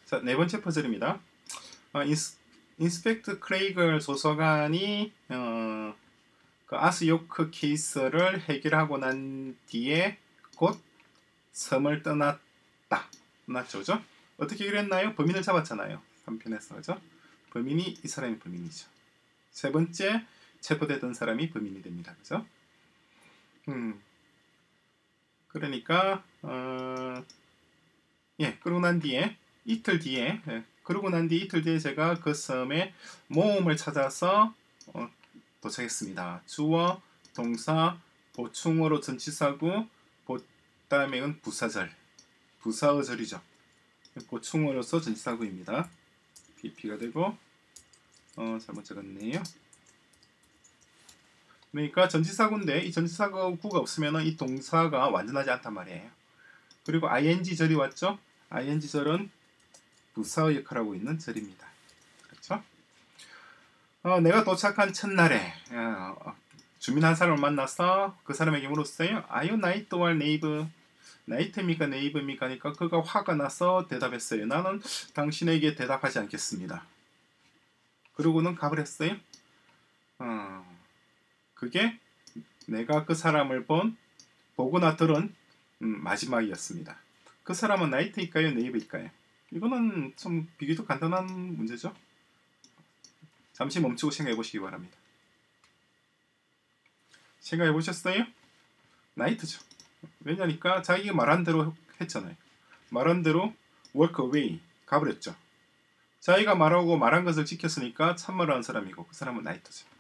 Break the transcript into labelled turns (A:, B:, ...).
A: 자, 네 번째 퍼즐입니다. 인스펙트 크레이글 소설가니 그 아스 요크 케이스를 해결하고 난 뒤에 곧 섬을 떠났죠, 그죠? 어떻게 해결했나요? 범인을 잡았잖아요. 3편에서, 그죠? 범인이 이 사람이 범인이죠. 세 번째, 체포되던 사람이 범인이 됩니다, 그죠? 그러니까 그러고 난 뒤에 이틀 뒤에 제가 그 섬에 모험을 찾아서 도착했습니다. 주어, 동사, 보충어로 전치사구, 그다음에는 부사의 절이죠. 보충어로서 전치사구입니다. BP가 되고 잘못 적었네요. 그러니까 전치사구인데 이 전치사구가 없으면 이 동사가 완전하지 않단 말이에요. 그리고 ing 절이 왔죠. ing 절은 부사의 역할을 하고 있는 절입니다. 그렇죠? 내가 도착한 첫날에 주민 한 사람을 만나서 그 사람에게 물었어요. Are you night or neighbor? 나이트입니까 네이버입니까? 하니까 그가 화가 나서 대답했어요. 나는 당신에게 대답하지 않겠습니다. 그러고는 가버렸어요. 그게 내가 그 사람을 보거나 들은 마지막이었습니다. 그 사람은 나이트일까요? 네이버일까요? 이거는 좀 비교도 간단한 문제죠. 잠시 멈추고 생각해 보시기 바랍니다. 생각해 보셨어요? 나이트죠. 왜냐니까 자기가 말한 대로 했잖아요. 말한 대로 walk away 가버렸죠. 자기가 말하고 말한 것을 지켰으니까 참말을 한 사람이고 그 사람은 나이트죠.